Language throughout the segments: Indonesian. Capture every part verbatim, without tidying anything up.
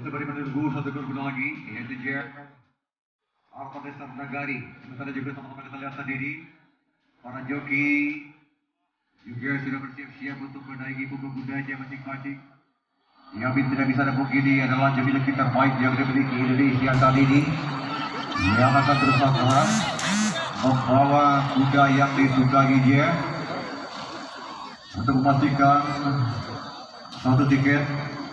Sembari menunggu satu gol kuda lagi, yaitu J R Arta Desa Nagari. Sementara juga teman-teman kita lihat sendiri, para joki juga sudah bersiap-siap untuk menaiki punggung kudanya masing-masing. Yang tidak bisa dipungkiri adalah joki-joki terbaik yang dimiliki Indonesia saat ini, yang akan berusaha membawa kuda yang ditungganginya untuk memastikan satu tiket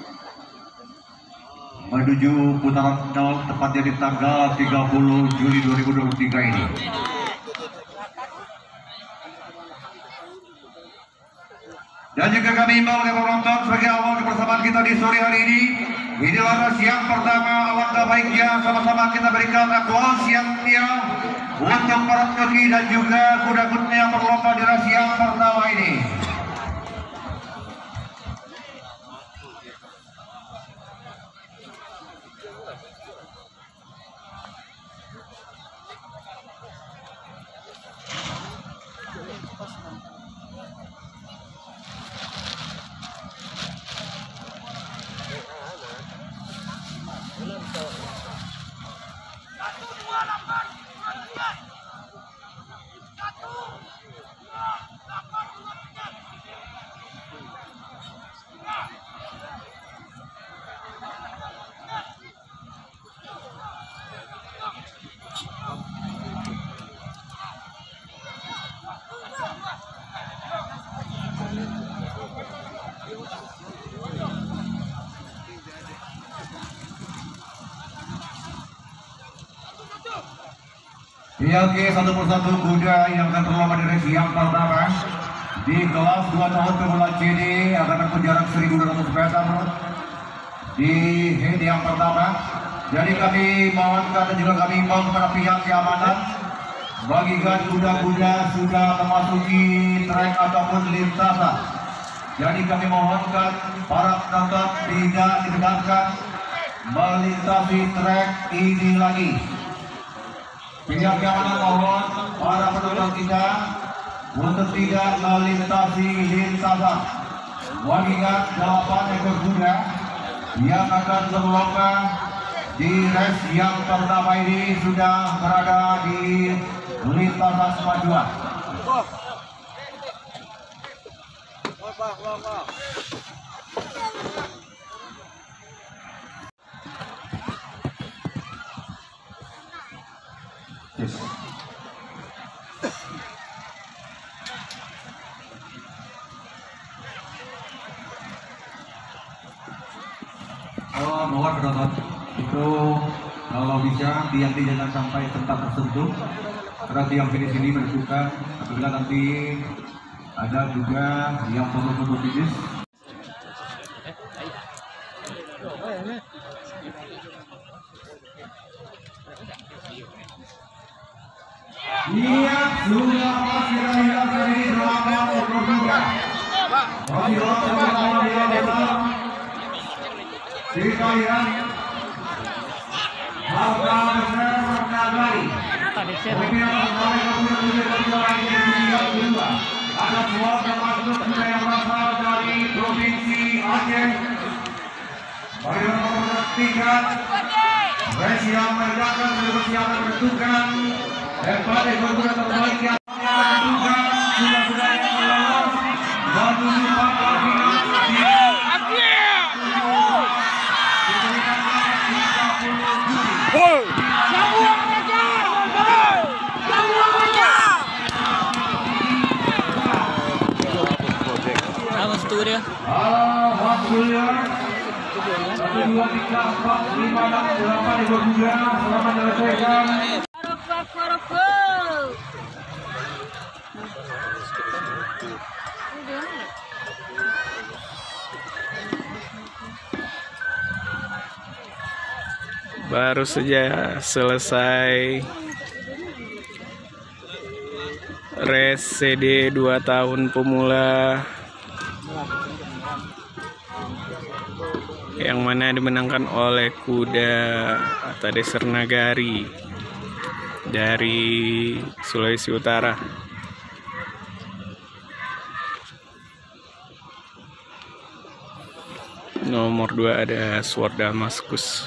menuju putaran final tepatnya di tanggal tiga puluh Juli dua ribu dua puluh tiga ini. Dan juga kami imbau oleh penonton sebagai awal kebersamaan kita di sore hari ini. Inilah race yang pertama, alangkah baiknya sama-sama kita berikan aplaus yang meriah untuk para joki dan juga kuda-kuda yang berlomba di race yang pertama ini. Ya, oke, satu persatu kuda yang akan berlomba di race yang pertama di kelas dua tahun pemula C D akan menempuh jarak seribu dua ratus meter di head yang pertama. Jadi kami mohonkan dan juga kami imbau kepada pihak keamanan bagikan kuda-kuda sudah memasuki trek ataupun lintasan. Jadi kami mohonkan para penonton tidak dibenarkan melintasi trek ini lagi. Pihak keamanan mohon para penonton kita untuk tidak melintasi lintasan. Mengingat delapan ekor kuda yang akan berlomba di race yang pertama ini sudah berada di lintasan kemajuan. Yes. Oh, mohon penonton itu kalau bisa tiang jangan sampai tempat tersentuh, karena tiang finish ini menentukan apabila nanti ada juga yang foto-foto finish. Iya, sudah masih ada dari delapan ekor kuda. Bagi teman-teman di dalam sekalian, harga besar Nagari. Ada semua termasuk kuda yang berasal dari provinsi Aceh. Bagi teman-teman tiga, race yang meledakan sudah menentukan. Hebat ekor kuda terbaik yang menentukan sudah sudah yang lolos menuju pangkal final. Alhamdulillah. Satu dua tiga empat lima enam delapan ekor kuda selamat menyelesaikan. Baru saja selesai race C D dua tahun pemula yang mana dimenangkan oleh kuda Arta Desa Nagari dari Sulawesi Utara. Nomor dua ada Sword Damascus.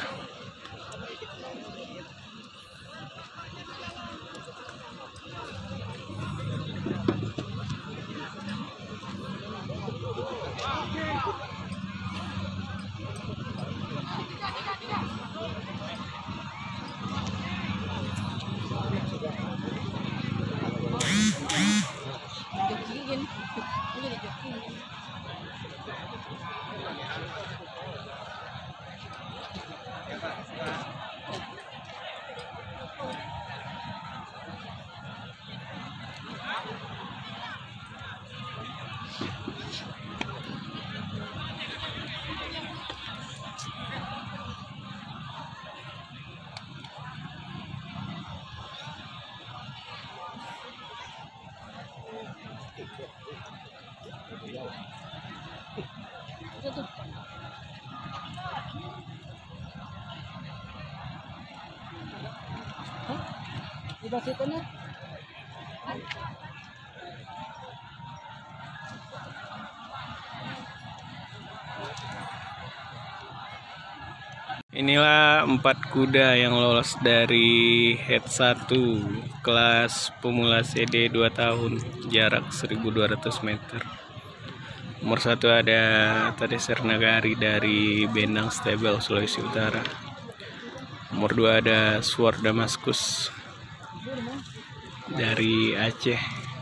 Inilah empat kuda yang lolos dari head satu kelas pemula C D dua tahun, jarak seribu dua ratus meter. Nomor satu ada Tadeser Nagari dari Bendang Stable, Sulawesi Utara. Nomor dua ada Sword Damascus dari Aceh.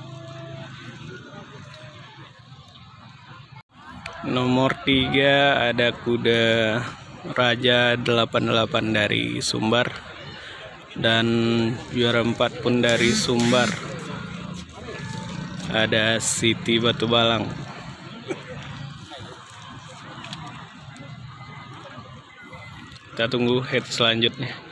Nomor tiga ada kuda Raja delapan delapan dari Sumbar, dan juara empat pun dari Sumbar ada Siti Batu Balang. Kita tunggu head selanjutnya.